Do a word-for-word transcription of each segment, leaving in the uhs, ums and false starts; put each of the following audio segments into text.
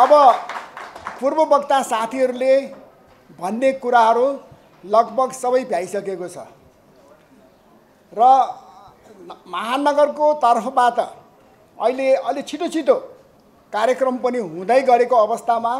अब पूर्व वक्ता साथीहरूले भन्ने कुराहरू लगभग सबै भ्याइसकेको छ र महानगरको तर्फबाट अहिले अलि छिटो छिटो कार्यक्रम पनि हुँदै गरेको अवस्थामा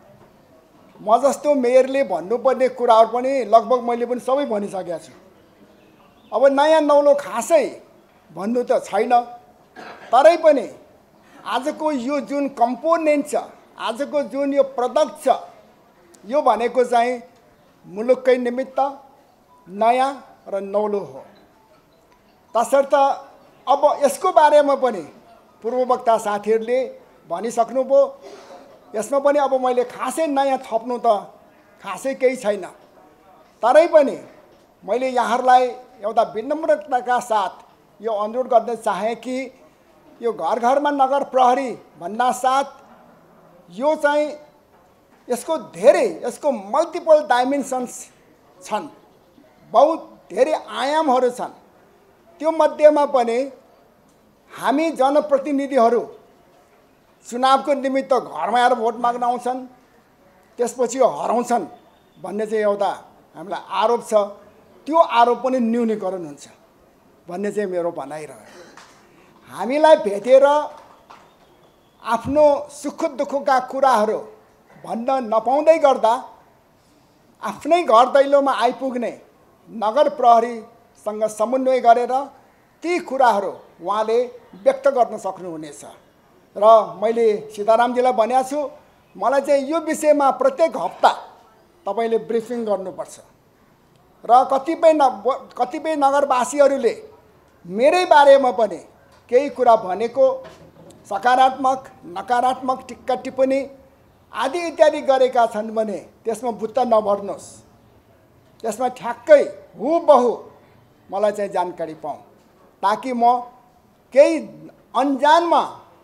म जस्तो मेयरले भन्नुपर्ने कुराहरू पनि लगभग मैले पनि सबै भनिसकेको छु। अब नयाँ नौलो खासै भन्नु त छैन, तरै पनि आजको यो जुन कम्पोनेन्ट छ, आजको जुन यो प्रडक्ट छ, यो भनेको चाहिँ मुलुककै निमित्त नयाँ र नौलो हो। तसर्थ अब यसको बारेमा पनि पूर्व वक्ता साथीहरूले भनिसक्नुभयो। यसमा पनि अब मैले खासै नयाँ थप्नु त खासै केही छैन, तरै पनि मैले यहाँहरूलाई एउटा विनम्रताका साथ यो अनुरोध गर्न चाहे कि यो घर घरमा नगर प्रहरी भन्दा साथ यो चाहिँ यसको धेरै यसको मल्टिपल डाइमेन्सन्स छन्, बहुत धेरै आयामहरू छन्। त्यो मध्येमा पनि हामी जनप्रतिनिधिहरू चुनावको निमित्त घरमा आएर भोट माग्न आउँछन्, त्यसपछि हराउँछन् भन्ने चाहिँ एउटा हामीलाई आरोप छ। त्यो आरोप पनि न्यूनीकरण हुन्छ भन्ने चाहिँ मेरो भनाइरह्यो। हामीलाई भेटेर आफ्नो सुख दुःखका कुराहरू भन्न नपाउँदै गर्दा आफ्नै घर दैलोमा आइपुग्ने नगर प्रहरीसँग समन्वय गरेर ती कुराहरू उहाँले व्यक्त गर्न सक्नुहुनेछ। र मैले सीतारामजीलाई भनेको छु, मलाई चाहिँ यो विषयमा प्रत्येक हप्ता तपाईँले ब्रिफिङ गर्नुपर्छ र कतिपय न कतिपय नगरवासीहरूले मेरै बारेमा पनि केही कुरा भनेको सकारात्मक नकारात्मक टिक्का टिप्पणी आदि इत्यादि गरेका छन् भने त्यसमा बुत्ता नभर्नुहोस्, त्यसमा ठ्याक्कै हुबहु मलाई चाहिँ जानकारी पाऊँ, ताकि म केही अन्जानमा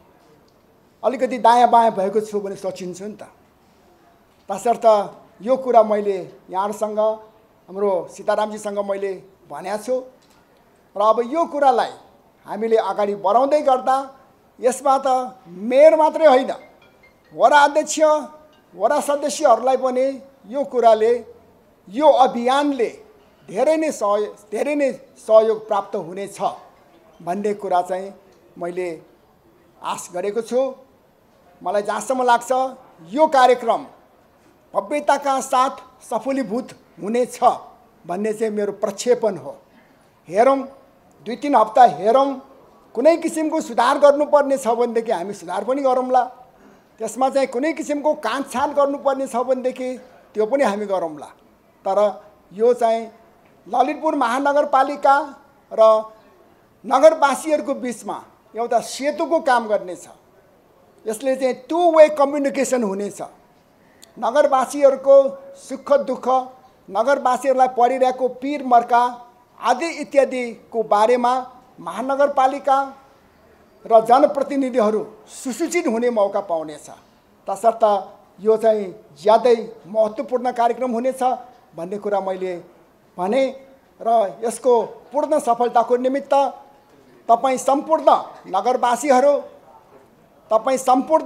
अलिकति दायाँ बायाँ भएको छु भने सोचिन्छु नि त। तसर्थ यो कुरा मैले यहाँहरूसँग हाम्रो सीतारामजीसँग मैले भनेको छु र अब यो कुरालाई हामीले अगाडि बढाउँदै गर्दा यसमा त मेयर मात्रै होइन, वडा अध्यक्ष वडा सदस्यहरूलाई पनि यो कुराले यो अभियानले धेरै नै सहयोग धेरै नै सहयोग प्राप्त हुनेछ भन्ने कुरा चाहिँ मैले आश गरेको छु। मलाई जहाँसम्म लाग्छ यो कार्यक्रम भव्यताका साथ सफलीभूत हुनेछ भन्ने चाहिँ मेरो प्रक्षेपण हो। हेरौँ, दुई तिन हप्ता हेरौँ, कुनै किसिमको सुधार गर्नुपर्ने छ भनेदेखि हामी सुधार पनि गरौँला, त्यसमा चाहिँ कुनै किसिमको काटछाँट गर्नुपर्ने छ भनेदेखि त्यो पनि हामी गरौँला। तर यो चाहिँ ललितपुर महानगरपालिका र नगरवासीहरूको बिचमा एउटा सेतुको काम गर्नेछ। यसले चाहिँ टु वे कम्युनिकेसन हुनेछ। नगरवासीहरूको सुख दुःख, नगरवासीहरूलाई परिरहेको पीर मर्का आदि इत्यादिको बारेमा महानगरपालिका र जनप्रतिनिधिहरू सुसूचित हुने मौका पाउनेछ। तसर्थ यो चाहिँ ज्यादै महत्त्वपूर्ण कार्यक्रम हुनेछ भन्ने कुरा मैले भने र यसको पूर्ण सफलताको निमित्त तपाईँ सम्पूर्ण नगरवासीहरू, तपाईँ सम्पूर्ण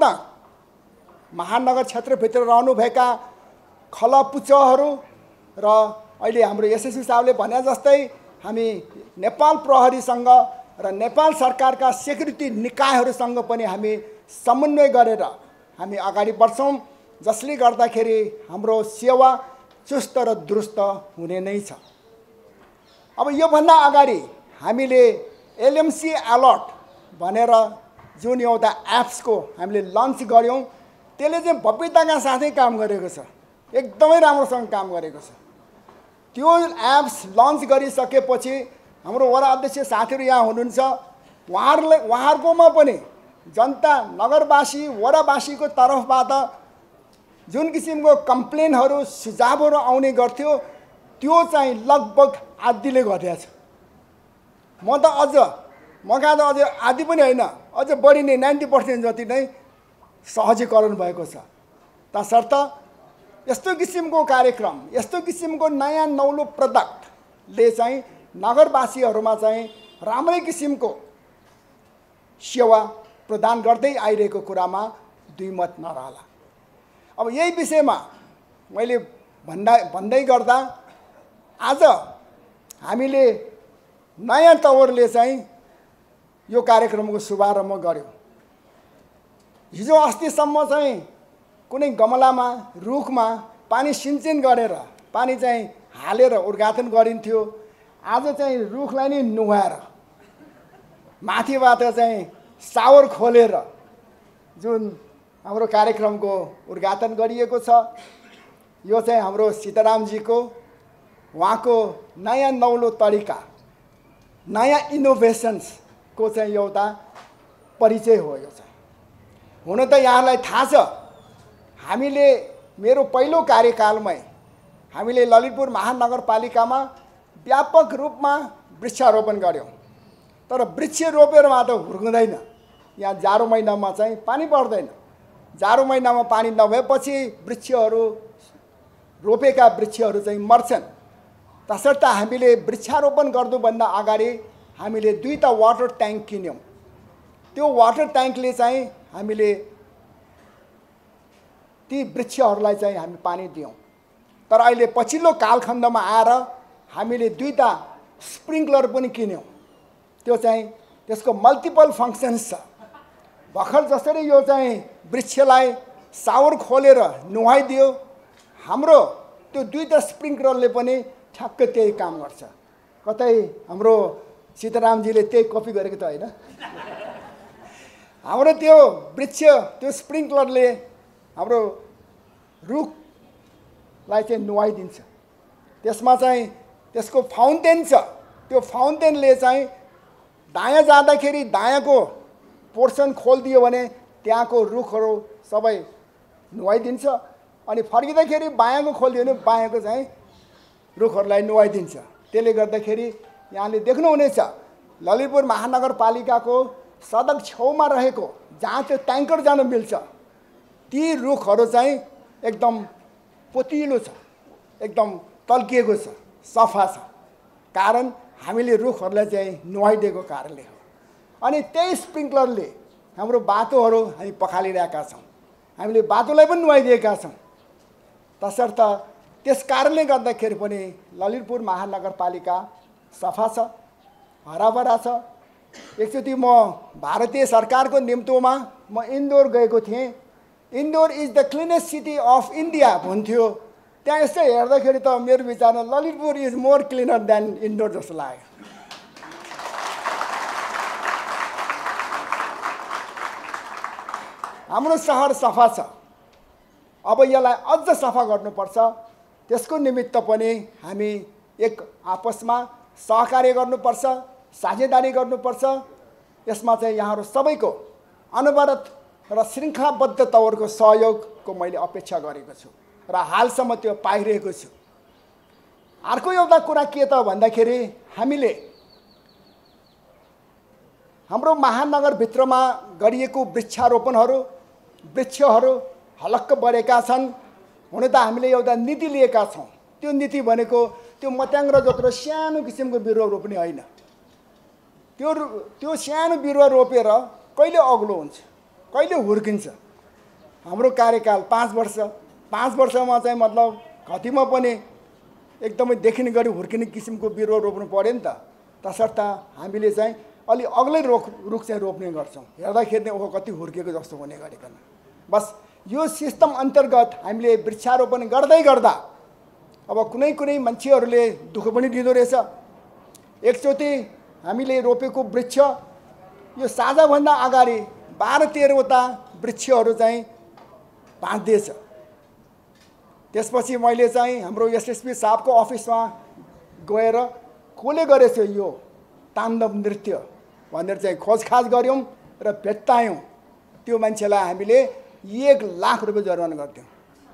महानगर क्षेत्रभित्र रहनुभएका खलपुचहरू र अहिले हाम्रो एसएससी साहबले भने जस्तै हामी नेपाल प्रहरीसँग र नेपाल सरकारका सेक्युरिटी निकायहरूसँग पनि हामी समन्वय गरेर हामी अगाडि बढ्छौँ, जसले गर्दाखेरि हाम्रो सेवा चुस्त र दुरुस्त हुने नै छ। अब योभन्दा अगाडि हामीले एलएमसी अलर्ट भनेर जुन एउटा एप्सको हामीले लन्च गऱ्यौँ, त्यसले चाहिँ भव्यताका साथै काम गरेको छ, एकदमै राम्रोसँग काम गरेको छ। त्यो एप्स लन्च गरिसकेपछि हाम्रो वडा अध्यक्ष साथीहरू यहाँ हुनुहुन्छ, उहाँहरूले उहाँहरूकोमा पनि जनता नगरवासी वडावासीको तर्फबाट जुन किसिमको कम्प्लेनहरू सुझावहरू आउने गर्थ्यो त्यो चाहिँ लगभग आधीले घटेको छ। म त अझ मका त अझ आधी पनि होइन, अझ बढी नै नाइन्टी पर्सेन्ट जति नै सहजीकरण भएको छ। तसर्थ यस्तो किसिमको कार्यक्रम, यस्तो किसिमको नयाँ नौलो प्रडक्टले चाहिँ नगरवासीहरूमा चाहिँ राम्रै किसिमको सेवा प्रदान गर्दै आइरहेको कुरामा दुई मत नरहला। अब यही विषयमा मैले भन्दा भन्दै गर्दा आज हामीले नयाँ तवरले चाहिँ यो कार्यक्रमको शुभारम्भ गर्यो। हिजो अस्तिसम्म चाहिँ कुनै गमलामा रुखमा पानी सिंचन गरेर पानी चाहिँ हालेर उद्घाटन गरिन्थ्यो। आज चाहिँ रुखलाई नै नुहाएर माथिबाट चाहिँ सावर खोलेर जुन हाम्रो कार्यक्रमको उद्घाटन गरिएको छ, यो चाहिँ हाम्रो सीतारामजीको उहाँको नयाँ नौलो तरिका, नयाँ इनोभेसन्सको चाहिँ एउटा परिचय हो। यो चाहिँ हुन त यहाँलाई थाहा छ, हामीले मेरो पहिलो कार्यकालमै हामीले ललितपुर महानगरपालिकामा व्यापक रूपमा वृक्षारोपण गऱ्यौँ। तर वृक्ष रोपेर मात्र हुर्किँदैन। यहाँ जाडो महिनामा चाहिँ पानी पर्दैन। जाडो महिनामा पानी नभएपछि वृक्षहरू रोपेका वृक्षहरू चाहिँ मर्छन्। तसर्थ हामीले वृक्षारोपण गर्नुभन्दा अगाडि हामीले दुईटा वाटर ट्याङ्क किन्यौँ। त्यो वाटर ट्याङ्कले चाहिँ हामीले ती वृक्षहरूलाई चाहिँ हामी पानी दियौँ। तर अहिले पछिल्लो कालखण्डमा आएर हामीले दुईटा स्प्रिङ्कलर पनि किन्यौँ। त्यो चाहिँ त्यसको मल्टिपल फङ्सन्स छ। भर्खर जसरी यो चाहिँ वृक्षलाई सावर खोलेर नुहाइदियो, हाम्रो त्यो दुईटा स्प्रिङ्कलरले पनि ठ्याक्क त्यही काम गर्छ। कतै हाम्रो सीतारामजीले त्यही कपी गरेको त होइन। हाम्रो त्यो वृक्ष त्यो स्प्रिङ्कलरले हाम्रो रुखलाई चाहिँ नुहाइदिन्छ। त्यसमा चाहिँ त्यसको फाउन्टेन छ। त्यो फाउन्टेनले चाहिँ दायाँ जाँदाखेरि दायाँको पोर्सन खोलिदियो भने त्यहाँको रुखहरू सबै नुहाइदिन्छ, अनि फर्किँदाखेरि बायाँको खोलिदियो भने बायाँको चाहिँ रुखहरूलाई नुहाइदिन्छ। त्यसले गर्दाखेरि यहाँले देख्नुहुनेछ ललितपुर महानगरपालिकाको सडक छेउमा रहेको जहाँ त्यो ट्याङ्कर जान मिल्छ, ती रुखहरू चाहिँ एकदम पोतिलो छ, एकदम तल्किएको छ, सफा छ। कारण हामीले रुखहरूलाई चाहिँ नुहाइदिएको कारणले हो। अनि त्यही स्प्रिङ्कलरले हाम्रो बाटोहरू हामी पखालिरहेका छौँ, हामीले बाटोलाई पनि नुहाइदिएका छौँ। तसर्थ त्यस कारणले गर्दाखेरि पनि ललितपुर महानगरपालिका सफा छ, हराभरा छ। एकचोटि म भारतीय सरकारको निम्तोमा म इन्दोर गएको थिएँ। Indore is the cleanest city of India भन्थ्यो। त्यहाँ यसो हेर्दाखेरि त मेरो विचारमा Lalitpur is more cleaner than Indore जस्तो लाग्यो। हाम्रो सहर सफा छ। अब यसलाई अझ सफा गर्नुपर्छ। त्यसको निमित्त पनि हामी एक आपसमा सहकार्य गर्नुपर्छ, साझेदारी गर्नुपर्छ। यसमा चाहिँ यहाँहरू सबैको अनवरत र श्रृङ्खलाबद्ध तवरको सहयोगको मैले अपेक्षा गरेको छु र हालसम्म त्यो पाइरहेको छु। अर्को एउटा कुरा के त भन्दाखेरि हामीले हाम्रो महानगरभित्रमा गरिएको वृक्षारोपणहरू वृक्षहरू हलक्क बढेका छन्। हुन त हामीले एउटा नीति लिएका छौँ। त्यो नीति भनेको त्यो मत्याङ्ग्र जत्रो सानो किसिमको बिरुवा रोप्ने होइन। त्यो त्यो सानो बिरुवा रोपेर कहिले अग्लो हुन्छ, कहिले हुर्किन्छ। हाम्रो कार्यकाल पाँच वर्ष पाँच वर्षमा चाहिँ मतलब घटीमा पनि एकदमै देखिने गरी हुर्किने किसिमको बिरुवा रोप्नु पऱ्यो नि त। तसर्थ हामीले चाहिँ अलि अग्लै रुख रुख चाहिँ रोप्ने गर्छौँ। हेर्दाखेरि नै ओहो कति हुर्किएको जस्तो हुने गरिकन। बस यो सिस्टम अन्तर्गत हामीले वृक्षारोपण गर्दै गर्दा अब कुनै कुनै मान्छेहरूले दुःख पनि दिँदो रहेछ। एकचोटि हामीले रोपेको वृक्ष यो साझाभन्दा अगाडि बाह्र तेह्रवटा वृक्षहरू चाहिँ बाँधिएछ। त्यसपछि मैले चाहिँ हाम्रो एसएसपी साहबको अफिसमा गएर कसले गरेछ यो ताण्डव नृत्य भनेर चाहिँ खोजखाज गऱ्यौँ र भेट्टायौँ। त्यो मान्छेलाई हामीले एक लाख रुपियाँ जरिवाना गर्थ्यौँ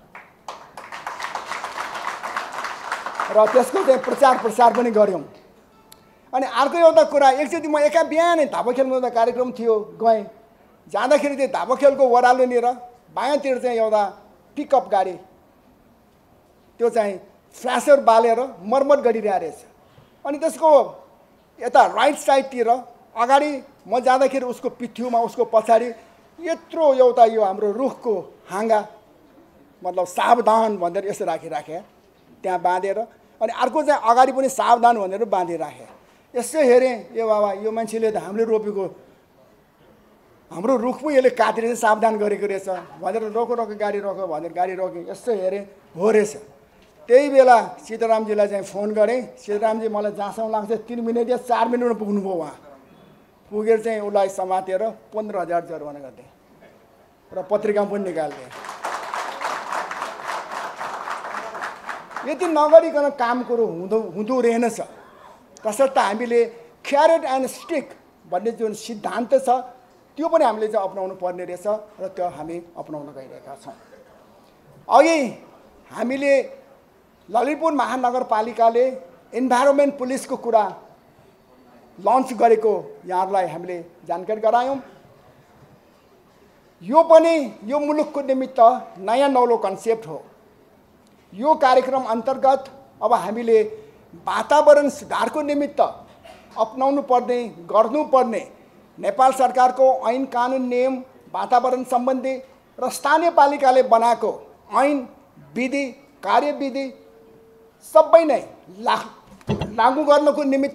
र त्यसको चाहिँ प्रचार प्रसार पनि गऱ्यौँ। अनि अर्को एउटा कुरा, एकचोटि म एका बिहानै धापा खेलमा एउटा कार्यक्रम थियो, गएँ। जाँदाखेरि चाहिँ धापा खेलको ओह्रालोनिर बायाँतिर चाहिँ एउटा पिकअप गाडी त्यो चाहिँ फ्ल्यासर बालेर मर्मत गरिरहेको रहेछ। अनि त्यसको यता राइट साइडतिर अगाडि म जाँदाखेरि उसको पिठ्युमा उसको पछाडि यत्रो एउटा यो हाम्रो रुखको हाँगा मतलब सावधान भनेर यसो राखिराखे त्यहाँ बाँधेर, अनि अर्को चाहिँ अगाडि पनि सावधान भनेर बाँधिराखे। यसो हेरेँ, ए बाबा यो मान्छेले त हामीले रोपेको हाम्रो रुख पो यसले काटेर चाहिँ सावधान गरेको रहेछ भनेर रोको रोको गाडी रोको भनेर गाडी रोकेँ। यसो हेरेँ, हो रहेछ। त्यही बेला सीतारामजीलाई चाहिँ फोन गरेँ। सीतारामजी मलाई जहाँसम्म लाग्छ तिन मिनट या चार मिनटमा पुग्नुभयो। उहाँ पुगेर चाहिँ उसलाई समातेर पन्ध्र हजार जरिवाना गरिदिएँ र पत्रिकामा पनि निकालिदिएँ। यति नगरिकन काम कुरो हुँदो हुँदो रहेनछ। तसर्थ हामीले क्यारेट एन्ड स्टिक भन्ने जुन सिद्धान्त छ त्यो पनि हामीले चाहिँ अपनाउनु पर्ने रहेछ र त्यो हामी अपनाउन गइरहेका छौँ। अघि हामीले ललितपुर महानगरपालिकाले इन्भाइरोमेन्ट पुलिसको कुरा लन्च गरेको यहाँहरूलाई हामीले जानकारी गरायौँ। यो पनि यो मुलुकको निमित्त नयाँ नौलो कन्सेप्ट हो। यो कार्यक्रम अन्तर्गत अब हामीले वातावरण सुधारको निमित्त अपनाउनु पर्ने गर्नुपर्ने नेपाल सरकारको ऐन कानुन नियम वातावरण सम्बन्धी र स्थानीय पालिकाले बनाएको ऐन विधि कार्यविधि सबै नै लागू गर्नको निमित्त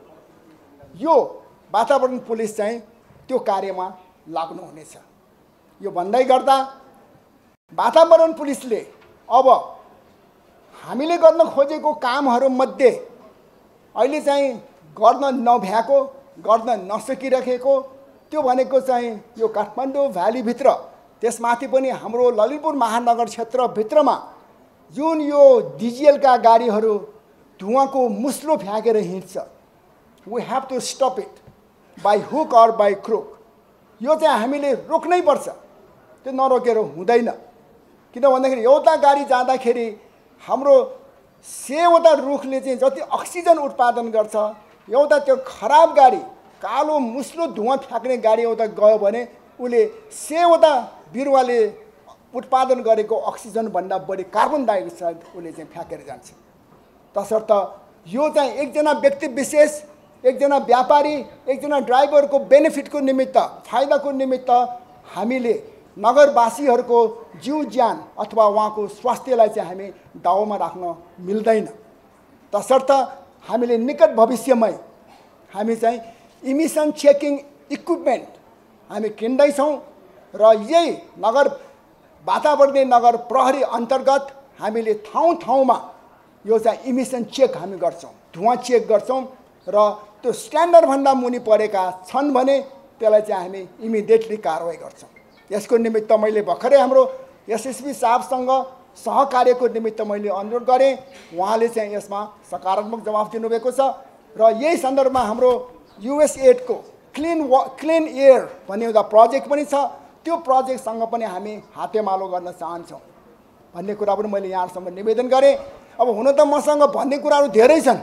यो वातावरण पुलिस चाहिँ त्यो कार्यमा लाग्नुहुनेछ। यो भन्दै गर्दा वातावरण पुलिसले अब हामीले गर्न खोजेको कामहरूमध्ये अहिले चाहिँ गर्न नभ्याएको गर्न नसकिरहेको त्यो भनेको चाहिँ यो काठमाडौँ भ्यालीभित्र त्यसमाथि पनि हाम्रो ललितपुर महानगर क्षेत्रभित्रमा जुन यो डिजेलका गाडीहरू धुवाँको मुस्लो फ्याँकेर हिँड्छ, we have to stop it by hook or by crook. यो चाहिँ हामीले रोक्नै पर्छ, त्यो नरोकेर हुँदैन। किन भन्दाखेरि एउटा गाडी जाँदाखेरि हाम्रो सयवटा रुखले चाहिँ जति अक्सिजन उत्पादन गर्छ, एउटा त्यो खराब गाडी कालो मुस्लो धुवाँ फ्याँक्ने गाडी एउटा गयो भने उसले सयवटा बिरुवाले उत्पादन गरेको अक्सिजनभन्दा बढी कार्बन डाइअक्साइड उसले चाहिँ फ्याँकेर जान्छ। तसर्थ यो चाहिँ एकजना व्यक्ति विशेष, एकजना व्यापारी, एकजना ड्राइभरको बेनिफिटको निमित्त फाइदाको निमित्त हामीले नगरवासीहरूको जीव ज्यान अथवा उहाँको स्वास्थ्यलाई चाहिँ हामी दाउमा राख्न मिल्दैन। तसर्थ हामीले निकट भविष्यमै हामी चाहिँ इमिसन चेकिङ इक्विपमेन्ट हामी किन्दैछौँ र यही नगर वातावरणीय नगर प्रहरी अन्तर्गत हामीले ठाउँ ठाउँमा यो चाहिँ इमिसन चेक हामी गर्छौँ, धुवाँ चेक गर्छौँ र त्यो स्ट्यान्डर्डभन्दा मुनि परेका छन् भने त्यसलाई चाहिँ हामी इमिडिएटली कारवाही गर्छौँ। यसको निमित्त मैले भर्खरै हाम्रो एसएसपी साहबसँग सहकार्यको निमित्त मैले अनुरोध गरेँ। उहाँले चाहिँ यसमा सकारात्मक जवाफ दिनुभएको छ र यही सन्दर्भमा हाम्रो युएसएडको क्लिन वा क्लिन एयर भन्ने एउटा प्रोजेक्ट पनि छ। त्यो प्रोजेक्टसँग पनि हामी हातेमालो गर्न चाहन्छौँ भन्ने कुरा पनि मैले यहाँहरूसँग निवेदन गरेँ। अब हुन त मसँग भन्ने कुराहरू धेरै छन्,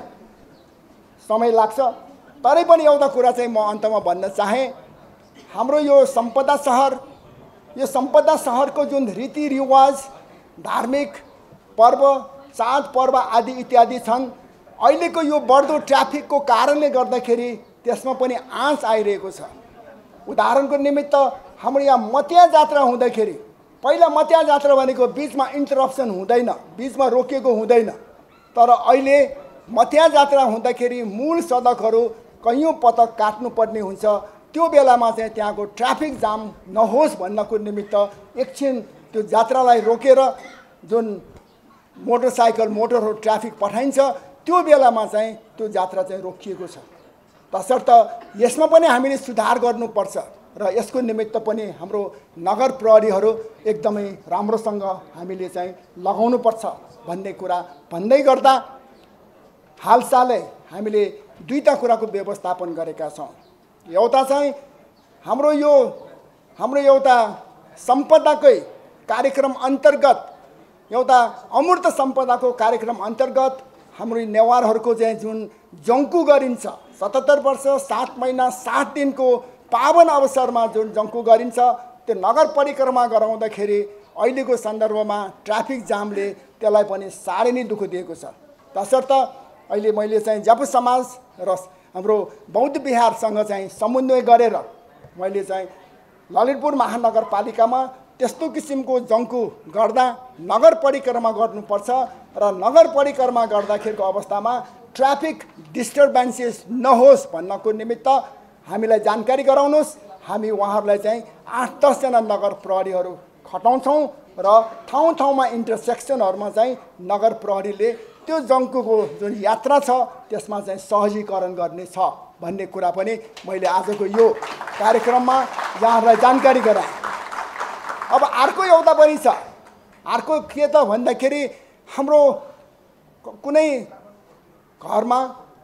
समय लाग्छ, तरै पनि एउटा कुरा चाहिँ म अन्तमा भन्न चाहेँ। हाम्रो यो सम्पदा सहर, यो सम्पदा सहरको जुन रीतिरिवाज, धार्मिक पर्व, चाड पर्व आदि इत्यादि छन्, अहिलेको यो बढ्दो ट्राफिकको कारणले गर्दाखेरि त्यसमा पनि आँच आइरहेको छ। उदाहरणको निमित्त हाम्रो यहाँ मतिया जात्रा हुँदाखेरि पहिला मतिया जात्रा भनेको बिचमा इन्टरप्सन हुँदैन, बिचमा रोकिएको हुँदैन, तर अहिले मतिया जात्रा हुँदाखेरि मूल सडकहरू कैयौँ पटक काट्नुपर्ने हुन्छ। त्यो बेलामा चाहिँ त्यहाँको ट्राफिक जाम नहोस् भन्नको निमित्त एकछिन त्यो जात्रालाई रोकेर जुन मोटरसाइकल मोटरहरू ट्राफिक पठाइन्छ त्यो बेलामा चाहिँ त्यो जात्रा चाहिँ रोकिएको छ। तसर्थ यसमा पनि हामीले सुधार गर्नुपर्छ र यसको निमित्त पनि हाम्रो नगर प्रहरीहरू एकदमै राम्रोसँग हामीले चाहिँ लगाउनुपर्छ भन्ने कुरा भन्दै गर्दा हालसालै हामीले दुईटा कुराको व्यवस्थापन गरेका छौँ। एउटा चाहिँ हाम्रो यो हाम्रो एउटा सम्पदाकै कार्यक्रम अन्तर्गत, एउटा अमूर्त सम्पदाको कार्यक्रम अन्तर्गत हाम्रो नेवारहरूको चाहिँ जुन जङ्कु गरिन्छ, सतहत्तर वर्ष सात महिना सात दिनको पावन अवसरमा जुन जङ्कु गरिन्छ, त्यो नगर परिक्रमा गराउँदाखेरि अहिलेको सन्दर्भमा ट्राफिक जामले त्यसलाई पनि साह्रै नै दुःख दिएको छ। तसर्थ अहिले मैले चाहिँ जप समाज र हाम्रो बौद्ध विहारसँग चाहिँ समन्वय गरेर मैले चाहिँ ललितपुर महानगरपालिकामा त्यस्तो किसिमको जङ्कु गर्दा नगर परिक्रमा गर्नुपर्छ र नगर परिक्रमा गर्दाखेरिको अवस्थामा ट्राफिक डिस्टर्बेन्सेस नहोस् भन्नको निमित्त हामीलाई जानकारी गराउनुहोस्। हामी उहाँहरूलाई चाहिँ आठ दसजना नगर प्रहरीहरू खटाउँछौँ र ठाउँ ठाउँमा इन्टरसेक्सनहरूमा चाहिँ नगर प्रहरीले त्यो जङ्कुको जुन यात्रा छ त्यसमा चाहिँ सहजीकरण गर्ने छ भन्ने कुरा पनि मैले आजको यो कार्यक्रममा यहाँहरूलाई जानकारी गराएँ। अब अर्को एउटा पनि छ। अर्को के त भन्दाखेरि हाम्रो कुनै घरमा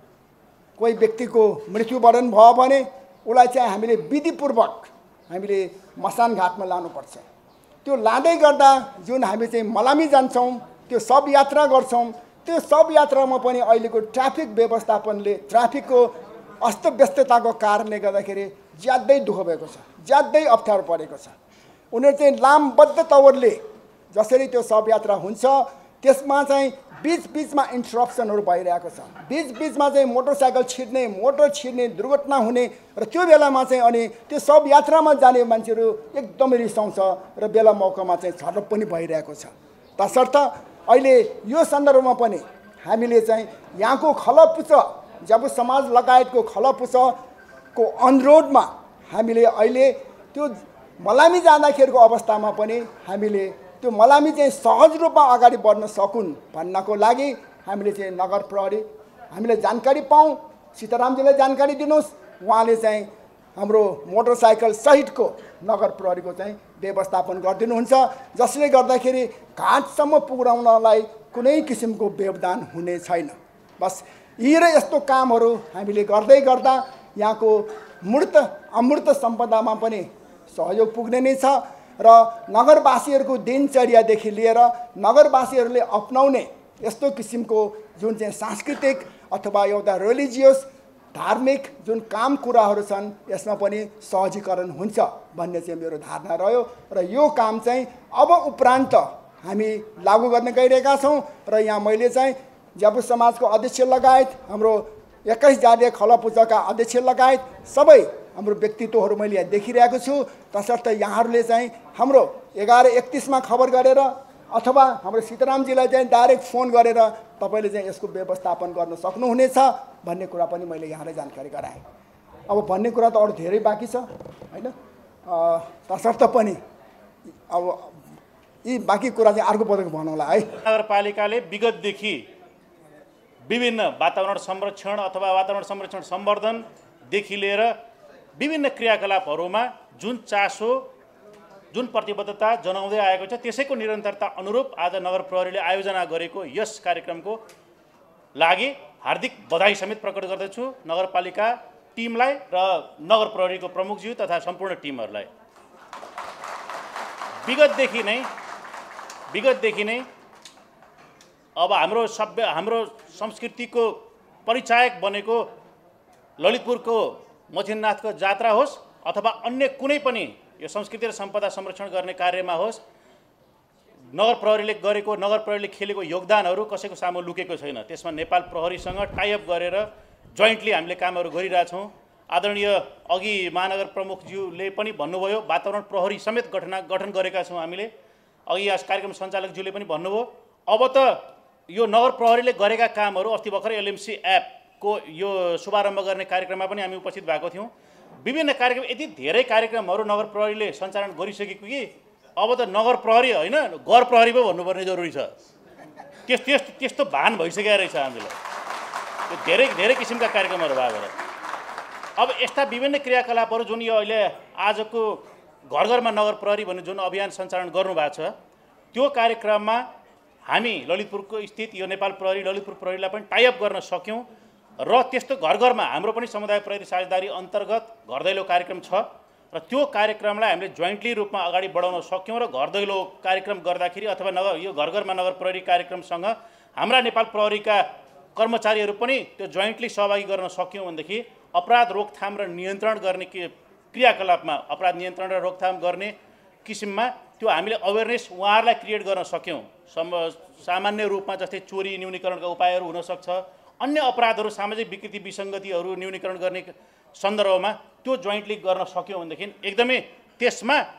कोही व्यक्तिको मृत्युवरण भयो भने उसलाई चाहिँ हामीले विधिपूर्वक हामीले मसान घाटमा लानुपर्छ। त्यो लाँदै गर्दा जुन हामी चाहिँ मलामी जान्छौँ, त्यो सब यात्रा गर्छौँ, त्यो सब यात्रामा पनि अहिलेको ट्राफिक व्यवस्थापनले ट्राफिकको अस्तव्यस्तताको कारणले गर्दाखेरि ज्यादै दुःख भएको छ, ज्यादै अप्ठ्यारो परेको छ। उनीहरू चाहिँ लामबद्ध तवरले जसरी त्यो सब यात्रा हुन्छ त्यसमा चाहिँ बीच बीचमा इन्टरप्सनहरू भइरहेको छ। बीच बीचमा चाहिँ मोटरसाइकल छिर्ने, मोटर छिर्ने, दुर्घटना हुने र त्यो बेलामा चाहिँ अनि त्यो सब यात्रामा जाने मान्छेहरू एकदमै रिसाउँछ र बेला मौकामा चाहिँ छटप पनि भइरहेको छ। तसर्थ अहिले यो सन्दर्भमा पनि हामीले चाहिँ यहाँको खलपुच ज्यापु समाज लगायतको खलपुचको अनुरोधमा हामीले अहिले त्यो मलामी जाँदाखेरिको अवस्थामा पनि हामीले त्यो मलामी चाहिँ सहज रूपमा अगाडि बढ्न सकुन् भन्नको लागि हामीले चाहिँ नगर प्रहरी हामीले जानकारी पाऊँ। सीतारामजीलाई जानकारी दिनुहोस्, उहाँले चाहिँ हाम्रो मोटरसाइकल सहितको नगर प्रहरीको चाहिँ व्यवस्थापन गरिदिनुहुन्छ, जसले गर्दाखेरि घाटसम्म पुर्याउनलाई कुनै किसिमको व्यवधान हुने छैन। बस यी र यस्तो कामहरू हामीले गर्दै गर्दा यहाँको मूर्त अमूर्त सम्पदामा पनि सहयोग पुग्ने नै छ र नगरवासीहरूको दिनचर्यादेखि लिएर नगरवासीहरूले अपनाउने यस्तो किसिमको जुन चाहिँ सांस्कृतिक अथवा एउटा रिलिजियस धार्मिक जुन काम कुराहरू छन् यसमा पनि सहजीकरण हुन्छ भन्ने चाहिँ मेरो धारणा रह्यो र यो काम चाहिँ अब उपरान्त हामी लागू गर्न गइरहेका छौँ। र यहाँ मैले चाहिँ ज्यापु समाजको अध्यक्ष लगायत हाम्रो एक्काइस जातीय खलपुचका अध्यक्ष लगायत सबै हाम्रो व्यक्तित्वहरू मैले यहाँ देखिरहेको छु। तसर्थ यहाँहरूले चाहिँ हाम्रो एघार एकतिसमा खबर गरेर अथवा हाम्रो सीतारामजीलाई चाहिँ डाइरेक्ट फोन गरेर तपाईँले चाहिँ यसको व्यवस्थापन गर्न सक्नुहुनेछ भन्ने कुरा पनि मैले यहाँलाई जानकारी गराएँ। अब भन्ने कुरा त अरू धेरै बाँकी छ होइन, तसर्थ पनि अब यी बाँकी कुरा चाहिँ अर्को पटक भनौँला है। नगरपालिकाले विगतदेखि विभिन्न वातावरण संरक्षण अथवा वातावरण संरक्षण सम्वर्धनदेखि लिएर विभिन्न क्रियाकलापहरूमा जुन चासो जुन प्रतिबद्धता जनाउँदै आएको छ त्यसैको निरन्तरता अनुरूप आज नगर प्रहरीले आयोजना गरेको यस कार्यक्रमको लागि हार्दिक बधाई समेत प्रकट गर्दछु नगरपालिका टिमलाई र नगर प्रहरीको प्रमुखज्यू तथा सम्पूर्ण टिमहरूलाई। विगतदेखि नै विगतदेखि नै अब हाम्रो सभ्य हाम्रो संस्कृतिको परिचायक बनेको ललितपुरको मथिनाथको जात्रा होस् अथवा अन्य कुनै पनि यो संस्कृति र सम्पदा संरक्षण गर्ने कार्यमा होस्, नगर प्रहरीले गरेको नगर प्रहरीले खेलेको योगदानहरू कसैको सामु लुकेको छैन। त्यसमा नेपाल प्रहरीसँग टाइअप गरेर जोइन्टली हामीले कामहरू गरिरहेछौँ। आदरणीय अघि महानगर प्रमुखज्यूले पनि भन्नुभयो वातावरण प्रहरी समेत गठन गठन गरेका छौँ हामीले। अघि यस कार्यक्रम सञ्चालकज्यूले पनि भन्नुभयो अब त यो नगर प्रहरीले गरेका कामहरू अस्ति भर्खरै एलएमसी एपको यो शुभारम्भ गर्ने कार्यक्रममा पनि हामी उपस्थित भएको थियौँ। विभिन्न कार्यक्रम यति धेरै कार्यक्रमहरू नगर प्रहरीले सञ्चालन गरिसकेको कि अब त नगर प्रहरी होइन घर प्रहरी पो भन्नुपर्ने जरुरी छ। त्यस त्यस्तो त्यस्तो भान भइसकेको रहेछ हामीलाई यो धेरै धेरै किसिमका कार्यक्रमहरू भएर। अब यस्ता विभिन्न क्रियाकलापहरू जुन यो अहिले आजको घर घरमा नगर प्रहरी भन्ने जुन अभियान सञ्चालन गर्नुभएको छ त्यो कार्यक्रममा हामी ललितपुरको स्थित यो नेपाल प्रहरी ललितपुर प्रहरीलाई पनि टाइअप गर्न सक्यौँ र त्यस्तो घर घरमा हाम्रो पनि समुदाय प्रहरी साझेदारी अन्तर्गत घर दैलो कार्यक्रम छ र त्यो कार्यक्रमलाई हामीले जोइन्टली रूपमा अगाडि बढाउन सक्यौँ र घर दैलो कार्यक्रम गर्दाखेरि अथवा नगर यो घर घरमा नगर प्रहरी कार्यक्रमसँग हाम्रा नेपाल प्रहरीका कर्मचारीहरू पनि त्यो जोइन्टली सहभागी गर्न सक्यौँ भनेदेखि अपराध रोकथाम र नियन्त्रण गर्ने क्रियाकलापमा अपराध नियन्त्रण र रोकथाम गर्ने किसिममा त्यो हामीले अवेरनेस उहाँहरूलाई क्रिएट गर्न सक्यौँ। सम सामान्य रूपमा जस्तै चोरी न्यूनीकरणका उपायहरू हुनसक्छ, अन्य अपराधहरू सामाजिक विकृति विसङ्गतिहरू न्यूनीकरण गर्ने सन्दर्भमा त्यो जोइन्टली गर्न सक्यौँ भनेदेखि एकदमै त्यसमा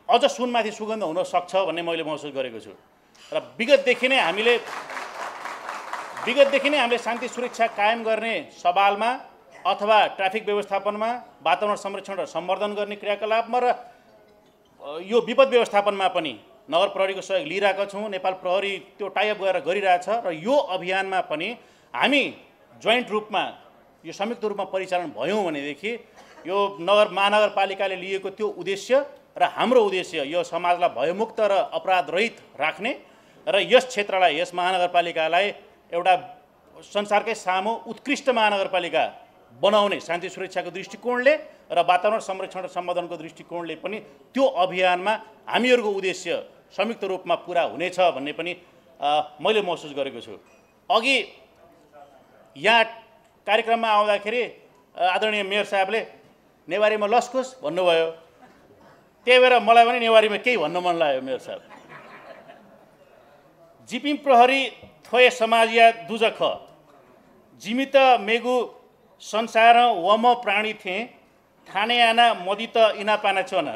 अझ सुनमाथि सुगन्ध हुन सक्छ भन्ने मैले महसुस गरेको छु। र विगतदेखि नै हामीले विगतदेखि नै हामीले शान्ति सुरक्षा कायम गर्ने सवालमा अथवा ट्राफिक व्यवस्थापनमा, वातावरण संरक्षण र सम्वर्धन गर्ने क्रियाकलापमा र यो विपद व्यवस्थापनमा पनि नगर प्रहरीको सहयोग लिइरहेका छौँ। नेपाल प्रहरी त्यो टाइअप गरेर गरिरहेछ र यो अभियानमा पनि हामी जोइन्ट रूपमा यो संयुक्त रूपमा परिचालन भयौँ भनेदेखि यो नगर महानगरपालिकाले लिएको त्यो उद्देश्य र हाम्रो उद्देश्य यो समाजलाई भयमुक्त र अपराधरहित राख्ने र यस क्षेत्रलाई, यस महानगरपालिकालाई एउटा संसारकै सामु उत्कृष्ट महानगरपालिका बनाउने शान्ति सुरक्षाको दृष्टिकोणले र वातावरण संरक्षण र सम्वर्धनको दृष्टिकोणले पनि त्यो अभियानमा हामीहरूको उद्देश्य संयुक्त रूपमा पुरा हुनेछ भन्ने पनि मैले महसुस गरेको छु। अघि यहाँ कार्यक्रममा आउँदाखेरि आदरणीय मेयर साहबले नेवारीमा लस्कुस भन्नुभयो, त्यही भएर मलाई पनि नेवारीमा केही भन्न मन लाग्यो। मेयर साहब, जिपिङ प्रहरी थोए समाज या दुजख जिमित मेगु संसार वम प्राणी थिए खाने आना मदित इना पाना चोना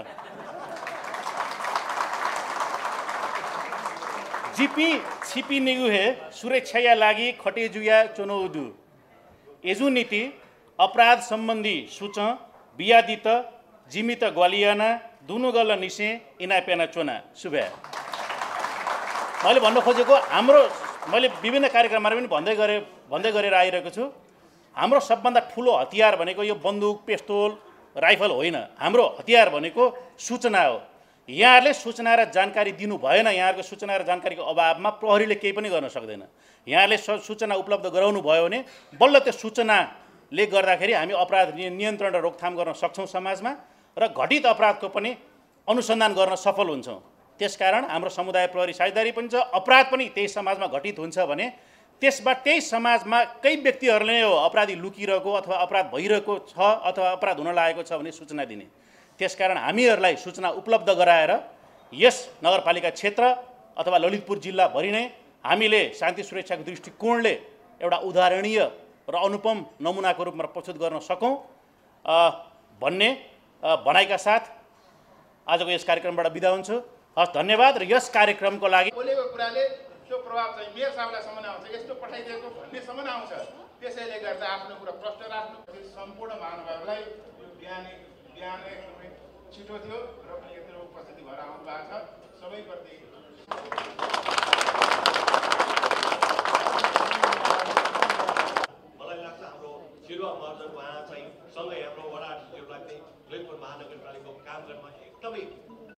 जिपी छिपी निगु हे सुरक्षा लागि खटेजुया चुनौदु एजु नीति अपराध सम्बन्धी सूच बियादित जिमित ग्वालियाना दुनु गल्ल निसे इना पेना चोना शुभ्या। मैले भन्न खोजेको हाम्रो मैले विभिन्न कार्यक्रमहरू पनि भन्दै गरे भन्दै गरेर आइरहेको छु। हाम्रो सबभन्दा ठुलो हतियार भनेको यो बन्दुक, पिस्तोल, राइफल होइन। हाम्रो हतियार भनेको सूचना हो। यहाँहरूले सूचना र जानकारी दिनु भएन। यहाँहरूको सूचना र जानकारीको अभावमा प्रहरीले केही पनि गर्न सक्दैन। यहाँहरूले सूचना उपलब्ध गराउनु भयो भने बल्ल त्यो सूचनाले गर्दाखेरि हामी अपराध नियन्त्रण र रोकथाम गर्न सक्छौँ समाजमा र घटित अपराधको पनि अनुसन्धान गर्न सफल हुन्छौँ। त्यसकारण हाम्रो समुदाय प्रहरी साझेदारी पनि छ। अपराध पनि त्यही समाजमा घटित हुन्छ भने त्यसबाट त्यही समाजमा कई व्यक्तिहरूले नै हो अपराधी लुकिरहेको अथवा अपराध भइरहेको छ अथवा अपराध हुन लागेको छ भने सूचना दिने। त्यसकारण हामीहरूलाई सूचना उपलब्ध गराएर यस नगरपालिका क्षेत्र अथवा ललितपुर जिल्लाभरि नै हामीले शान्ति सुरक्षाको दृष्टिकोणले एउटा उदाहरणीय र अनुपम नमुनाको रूपमा प्रस्तुत गर्न सकौँ भन्ने भनाइका साथ आजको यस कार्यक्रमबाट बिदा हुन्छु। हस्, धन्यवाद। र यस कार्यक्रमको लागि बोलेको कुराले त्यो प्रभाव चाहिँ मेयर साहबलाई सम्म आउँछ, यस्तो पठाइदिएको भन्नेसम्म आउँछ। त्यसैले गर्दा आफ्नो कुरा प्रश्न राख्नु सम्पूर्ण महानुभावलाई यो बिहान बिहान एकदमै छिटो थियो र पनि यत्रो उपस्थिति भएर आउनु भएको छ। सबैप्रति मलाई लाग्छ हाम्रो शिरुवा महर्जन उहाँ चाहिँ सँगै हाम्रो वडा अध्यक्षहरूलाई चाहिँ ललितपुर महानगरपालिकाको काम गर्न एकदमै